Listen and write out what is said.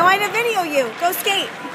Now I had to video you. Go skate.